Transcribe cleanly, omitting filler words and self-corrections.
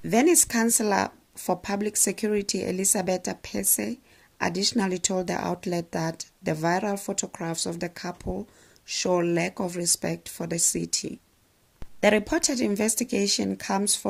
Venice councillor for public security Elisabetta Pese additionally told the outlet that the viral photographs of the couple show lack of respect for the city. The reported investigation comes